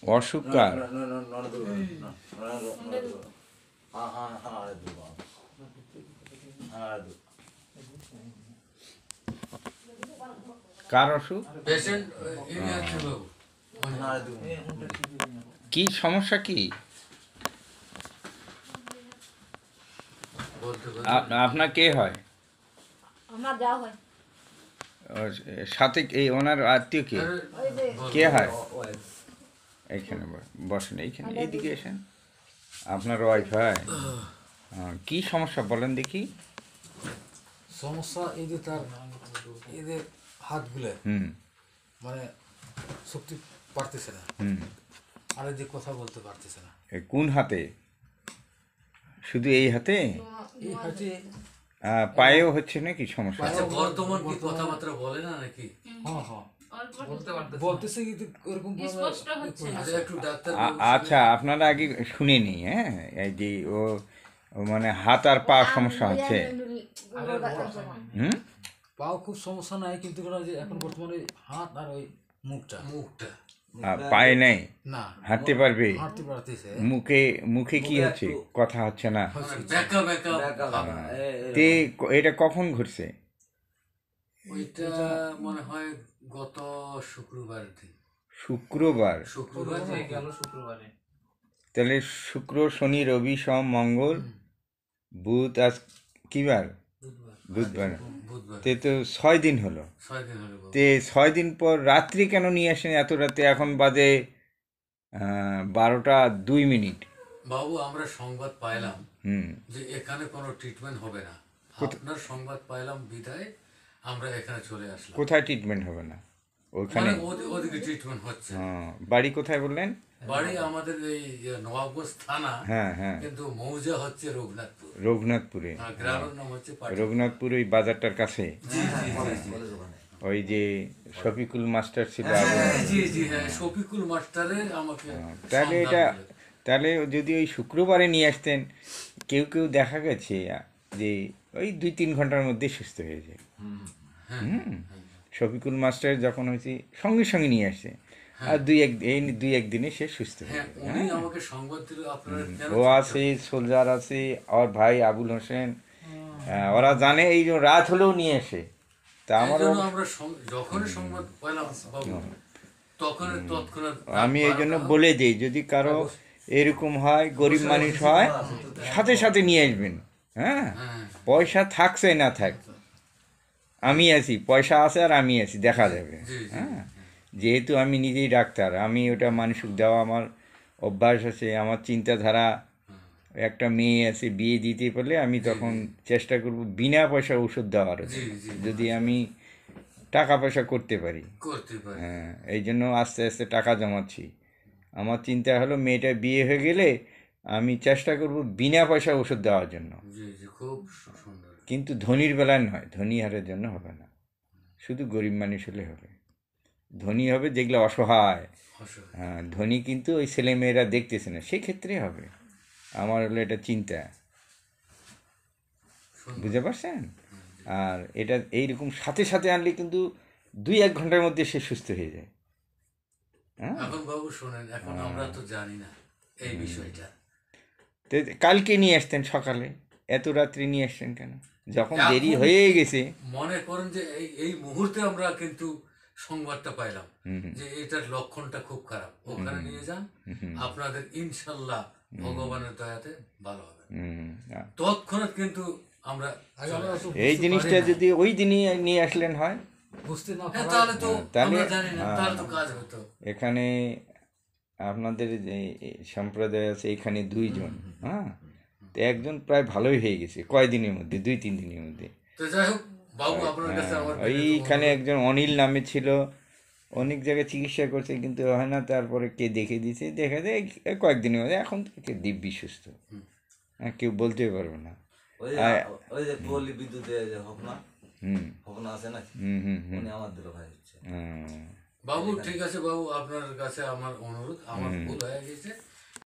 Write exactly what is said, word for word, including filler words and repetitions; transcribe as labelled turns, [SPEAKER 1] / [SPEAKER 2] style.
[SPEAKER 1] অসুকার কার অসুখ? কি সমস্যা কি আপনার? কে হয় সাথে? এই ওনার আত্মীয় কে কে হয়? এইখানে বসেন, এইখানে এইদিকে এসেন। আপনার ওয়াইফ হয়? কি সমস্যা বলেন দেখি।
[SPEAKER 2] সমস্যা এই যে তার এদের হাতগুলো
[SPEAKER 1] হুম
[SPEAKER 2] মানে শক্তি পারতেছে না,
[SPEAKER 1] হুম
[SPEAKER 2] আর যে কথা বলতে পারতেছে না।
[SPEAKER 1] কোন হাতে? শুধু এই হাতে?
[SPEAKER 2] এই হাতে
[SPEAKER 1] পায়েও হচ্ছে নাকি সমস্যা?
[SPEAKER 2] বর্তমান কি কথাবার্তা বলে না নাকি? হ্যাঁ হ্যাঁ বলতেছে কিন্তু এরকম একটু ডাক্তার।
[SPEAKER 1] আচ্ছা, আপনারা আগে শুনে নি। হ্যাঁ, এই যে ও মানে হাত আর পা সমস্যা হচ্ছে। হুম
[SPEAKER 2] পাও খুব সমস্যা নাই, কিন্তু এখন বর্তমানে হাত আর ওই মুখটা মুখটা
[SPEAKER 1] পায়ে নেই,
[SPEAKER 2] না
[SPEAKER 1] হাঁটতে পারবে।
[SPEAKER 2] হাঁটতে পারতেছে,
[SPEAKER 1] মুখে মুখে কি হচ্ছে? কথা হচ্ছে না। তে এটা কখন ঘটছে?
[SPEAKER 2] ওইটা মনে হয় গত শুক্রবার দিন।
[SPEAKER 1] শুক্রবার?
[SPEAKER 2] শুক্রবার গেল শুক্রবারে।
[SPEAKER 1] তাহলে শুক্র, শনি, রবি, সোম, মঙ্গল, বুধ, আজ কি বার? বুধবার। তে তো ছয় দিন হলো। তে ছয় দিন পর রাত্রি কেন নিয়ে আসেন এত রাতে? এখন বাজে বারোটা দুই মিনিট।
[SPEAKER 2] বাবু, আমরা সংবাদ পাইলাম
[SPEAKER 1] হুম
[SPEAKER 2] যে এখানে কোনো ট্রিটমেন্ট হবে না। আপনার সংবাদ পাইলাম বিধায় আমরা এখানে চলে আসলাম।
[SPEAKER 1] কোথায় ট্রিটমেন্ট হবে না? ওখানে
[SPEAKER 2] ওদিকে ট্রিটমেন্ট হচ্ছে।
[SPEAKER 1] বাড়ি কোথায় বললেন?
[SPEAKER 2] বাড়ি আমাদের এই নবাবগঞ্জ থানা।
[SPEAKER 1] হ্যাঁ হ্যাঁ,
[SPEAKER 2] কিন্তু মৌজা হচ্ছে রঘুনাথপুর।
[SPEAKER 1] রঘুনাথপুরে।
[SPEAKER 2] গ্রামের নাম হচ্ছে
[SPEAKER 1] রঘুনাথপুর ওই বাজারটার কাছে। ওই যে শফিকুল মাস্টার ছিল।
[SPEAKER 2] জি জি হ্যাঁ, শফিকুল মাস্টারের আমাকে।
[SPEAKER 1] তাহলে এটা তাহলে যদি ওই শুক্রবারে নিয়ে আসতেন, কেউ কেউ দেখা গেছে যে ওই দুই তিন ঘন্টার মধ্যে সুস্থ হয়ে যায়। হুম শফিকুল মাস্টার যখন হয়েছে সঙ্গে সঙ্গে নিয়ে আসছে, আর দুই এক এই দুই একদিনে সে সুস্থ হয়ে যায়। ও আছে, সোলজার আছে, ওর ভাই আবুল হোসেন, ওরা জানে এই যে রাত হলেও নিয়ে আসে। তা আমার আমি এই জন্য বলে দিই, যদি কারো এরকম হয়, গরিব মানুষ হয়, সাথে সাথে নিয়ে আসবেন। হ্যাঁ, পয়সা থাকছে না থাক, আমি আছি, পয়সা আছে আর আমি আছি, দেখা যাবে। হ্যাঁ, যেহেতু আমি নিজেই ডাক্তার, আমি ওটা মানুষকে দেওয়া আমার অভ্যাস আছে, আমার চিন্তাধারা। একটা মেয়ে আছে, বিয়ে দিতে পারলে আমি তখন চেষ্টা করব বিনা পয়সা ওষুধ দেওয়ার, যদি আমি টাকা পয়সা করতে পারি। হ্যাঁ, এই জন্য আস্তে আস্তে টাকা জমাচ্ছি। আমার চিন্তা হলো মেয়েটা বিয়ে হয়ে গেলে আমি চেষ্টা করব বিনা পয়সা ওষুধ দেওয়ার জন্য। কিন্তু ধনীর বেলায় নয়, ধনী হারের জন্য হবে না, শুধু গরিব মানুষ হলে হবে। ধনী হবে যেগুলো অসহায়। হ্যাঁ, ধনী কিন্তু ওই ছেলেমেয়েরা দেখতেছে না, সেক্ষেত্রে হবে। আমার হলো এটা চিন্তা, বুঝতে পারছেন? আর এটা এইরকম সাথে সাথে আনলে কিন্তু দুই এক ঘন্টার মধ্যে সে সুস্থ হয়ে যায়। হ্যাঁ,
[SPEAKER 2] এখন বাবু শোনেন, এখন আমরা তো জানি না এই বিষয়টা।
[SPEAKER 1] কালকে নিয়ে আসতেন সকালে, এত রাত্রি নিয়ে আসছেন কেন? যখন দেরি হয়ে গেছে,
[SPEAKER 2] মনে করেন যে এই এই মুহূর্তে আমরা কিন্তু সংবাদটা পাইলাম যে এটার লক্ষণটা খুব খারাপ, ওখানে নিয়ে যান, আপনাদের ইনশাল্লাহ ভগবানের দয়াতে ভালো হবে। তৎক্ষণাৎ কিন্তু আমরা
[SPEAKER 1] এই জিনিসটা যদি ওই দিনই নিয়ে আসলেন হয়,
[SPEAKER 2] তাহলে তো কাজ হতো।
[SPEAKER 1] এখানে আপনাদের যে সম্প্রদায় আছে, এখানে দুইজন, হ্যাঁ, তো একজন প্রায় ভালোই হয়ে গেছে কয়দিনের মধ্যে, দুই তিন দিনের মধ্যে। ওইখানে একজন অনিল নামে ছিল, অনেক জায়গায় চিকিৎসা করছে কিন্তু হয় না, তারপরে কে দেখে দিয়েছে, দেখা যায় কয়েকদিনের মধ্যে এখন থেকে দিব্যি সুস্থ। হ্যাঁ, কেউ বলতে পারবে না।
[SPEAKER 2] বাবু ঠিক আছে বাবু, আপনার কাছে আমার অনুরোধ, আমার ভুল হয়ে গেছে।